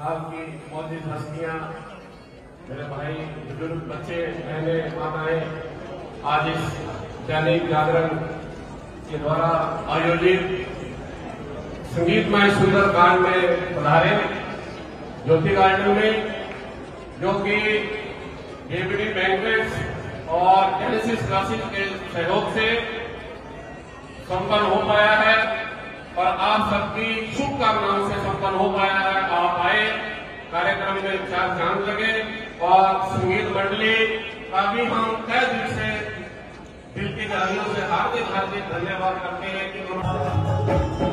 काल की मौजूद हस्तियां, मेरे भाई बुजुर्ग बच्चे बहने माताएं आज इस दैनिक जागरण के द्वारा आयोजित संगीतमय सुंदरकांड में पधारे ज्योति गार्डन में, जो कि जेबीडी बैंक्वेट्स और जेनेसिस क्लासेस के सहयोग से संपन्न हो पाया है और आप सबकी शुभकामनाओं से संपन्न हो पाया है। आप आए, कार्यक्रम में चार चांद लगे और संगीत मंडली का भी हम तहे दिल से, दिल की गहराइयों से हार्दिक हार्दिक धन्यवाद करते हैं कि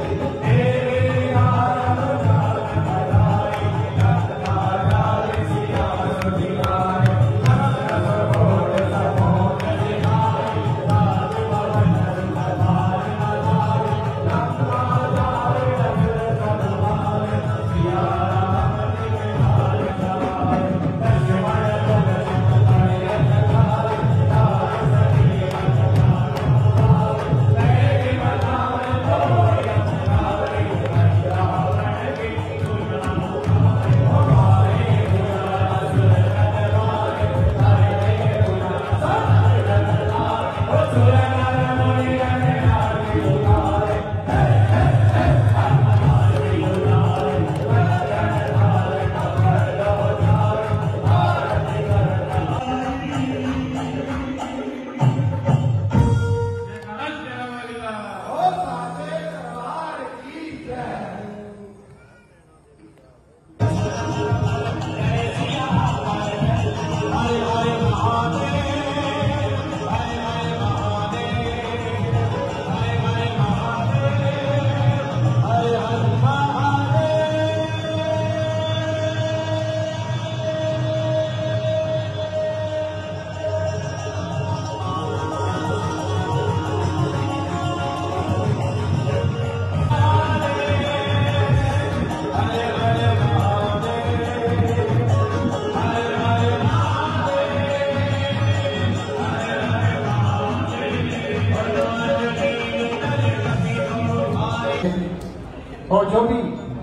और जो भी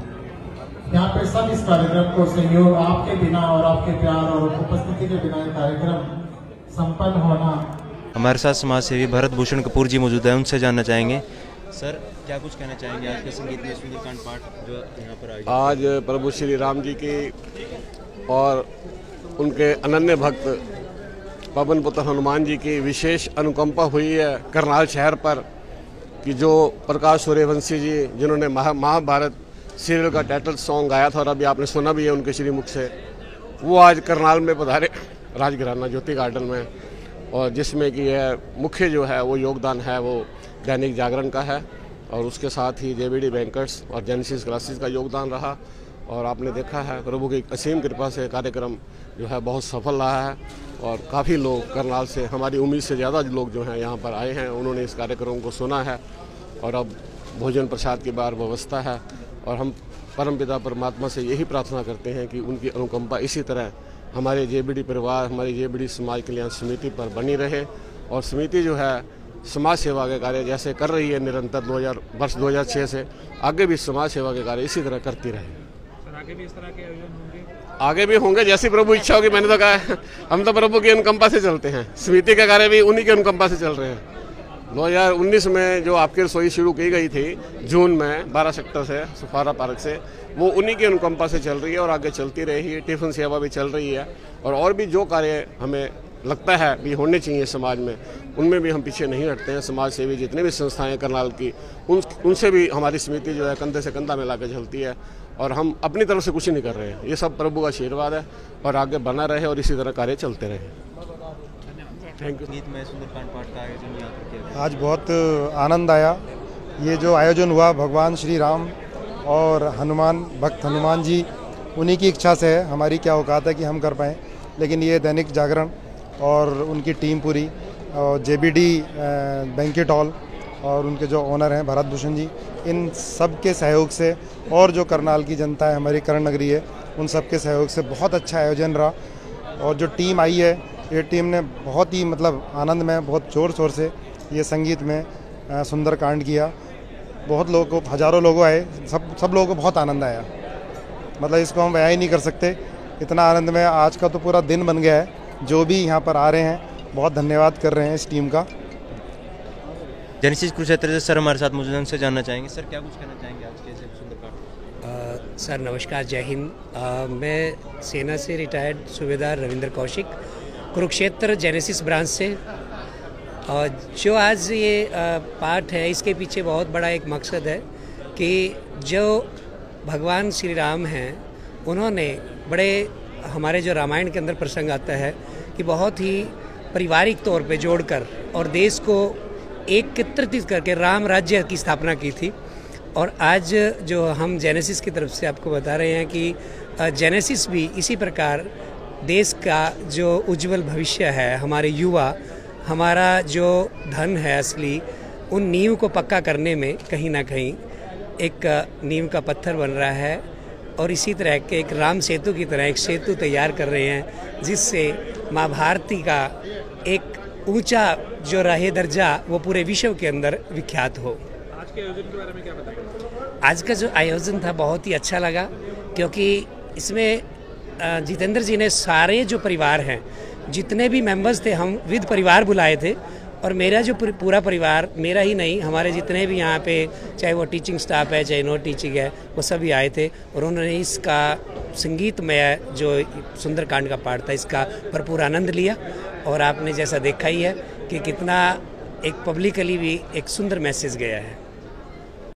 यहाँ पे सब इस कार्यक्रम को सहयोग आपके बिना और आपके प्यार और उपस्थिति के बिना ये कार्यक्रम संपन्न होना। हमारे साथ समाज सेवी भरत भूषण कपूर जी मौजूद है, उनसे जानना चाहेंगे। सर, क्या कुछ कहना चाहेंगे आज के संगीत में सुंदरकांड पाठ जो यहाँ पर आयोजित? आज प्रभु श्री राम जी की और उनके अनन्य भक्त पवन पुत्र हनुमान जी की विशेष अनुकंपा हुई है करनाल शहर पर, कि जो प्रकाश सूर्यवंशी जी जिन्होंने महाभारत सीरियल का टाइटल सॉन्ग गाया था और अभी आपने सुना भी है उनके श्रीमुख से, वो आज करनाल में पधारे राजघराना ज्योति गार्डन में, और जिसमें कि यह मुख्य जो है वो योगदान है वो दैनिक जागरण का है और उसके साथ ही जेबीडी बैंक्वेट्स और जेनेसिस क्लासेस का योगदान रहा। और आपने देखा है प्रभु की असीम कृपा से कार्यक्रम जो है बहुत सफल रहा है और काफ़ी लोग करनाल से, हमारी उम्मीद से ज़्यादा लोग जो हैं यहाँ पर आए हैं, उन्होंने इस कार्यक्रम को सुना है और अब भोजन प्रसाद की बार व्यवस्था है। और हम परमपिता परमात्मा से यही प्रार्थना करते हैं कि उनकी अनुकंपा इसी तरह हमारे जेबीडी परिवार, हमारी जेबीडी समाज कल्याण समिति पर बनी रहे और समिति जो है समाज सेवा के कार्य जैसे कर रही है निरंतर वर्ष 2006 से आगे भी समाज सेवा के कार्य इसी तरह करती रहे। आगे भी इस तरह के आयोजन होंगे? आगे भी होंगे, जैसी प्रभु इच्छा होगी। मैंने तो कहा हम तो प्रभु की अनुकंपा से चलते हैं, समिति के कार्य भी उन्हीं की अनुकंपा से चल रहे हैं। 2019 में जो आपकी रसोई शुरू की गई थी जून में 12 सेक्टर से सफारा पार्क से, वो उन्हीं की अनुकंपा से चल रही है और आगे चलती रहेगी। टिफिन सेवा भी चल रही है और भी जो कार्य हमें लगता है भी होने चाहिए समाज में, उनमें भी हम पीछे नहीं हटते हैं। समाज सेवी जितने भी संस्थाएं करनाल की, उनसे भी हमारी समिति जो है कंधे से कंधा मिला के चलती है और हम अपनी तरफ से कुछ नहीं कर रहे हैं। ये सब प्रभु का आशीर्वाद है और आगे बना रहे और इसी तरह कार्य चलते रहे। Thank you. संगीत में सुंदरकांड पाठ का आयोजन यहाँ पर किया गया। आज बहुत आनंद आया। ये जो आयोजन हुआ भगवान श्री राम और हनुमान भक्त हनुमान जी, उन्हीं की इच्छा से है, हमारी क्या औकात है कि हम कर पाएँ। लेकिन ये दैनिक जागरण और उनकी टीम पूरी और जेबीडी बैंक्वेट हॉल और उनके जो ओनर हैं भरत भूषण जी, इन सब के सहयोग से और जो करनाल की जनता है, हमारी कर्ण नगरी है, उन सब के सहयोग से बहुत अच्छा आयोजन रहा। और जो टीम आई है, ये टीम ने बहुत ही आनंद में बहुत ज़ोर शोर से ये संगीत में सुंदरकांड किया। बहुत लोगों को, हज़ारों लोग आए, सब लोगों को बहुत आनंद आया। मतलब इसको हम बयां ही नहीं कर सकते। इतना आनंद में आज का तो पूरा दिन बन गया है। जो भी यहाँ पर आ रहे हैं बहुत धन्यवाद कर रहे हैं इस टीम का। जेनेसिस कुरुक्षेत्र से सर हमारे साथ मौजूद हैं, उनसे जानना चाहेंगे सर क्या कुछ कहना चाहेंगे आज के इस सुंदरकांड। सर नमस्कार, जय हिंद। मैं सेना से रिटायर्ड सूबेदार रविंद्र कौशिक, कुरुक्षेत्र जेनेसिस ब्रांच से। और जो आज ये पाठ है इसके पीछे बहुत बड़ा एक मकसद है कि जो भगवान श्री राम हैं उन्होंने बड़े, हमारे जो रामायण के अंदर प्रसंग आता है कि बहुत ही पारिवारिक तौर पे जोड़कर और देश को एकत्रित करके राम राज्य की स्थापना की थी। और आज जो हम जेनेसिस की तरफ से आपको बता रहे हैं कि जेनेसिस भी इसी प्रकार देश का जो उज्जवल भविष्य है, हमारे युवा, हमारा जो धन है असली, उन नींव को पक्का करने में कहीं ना कहीं एक नींव का पत्थर बन रहा है। और इसी तरह के एक राम सेतु की तरह एक सेतु तैयार कर रहे हैं जिससे माँ भारती का एक ऊंचा जो रहे दर्जा वो पूरे विश्व के अंदर विख्यात हो। आज के आयोजन के बारे में क्या बताएं? आज का जो आयोजन था बहुत ही अच्छा लगा, क्योंकि इसमें जितेंद्र जी ने सारे जो परिवार हैं, जितने भी मेंबर्स थे, हम विद परिवार बुलाए थे। और मेरा जो पूरा परिवार, मेरा ही नहीं, हमारे जितने भी यहाँ पे, चाहे वो टीचिंग स्टाफ है चाहे नॉन टीचिंग है, वो सभी आए थे। और उन्होंने इसका संगीतमय जो सुंदरकांड का पाठ था इसका भरपूर आनंद लिया। और आपने जैसा देखा ही है कि कितना एक पब्लिकली भी एक सुंदर मैसेज गया है।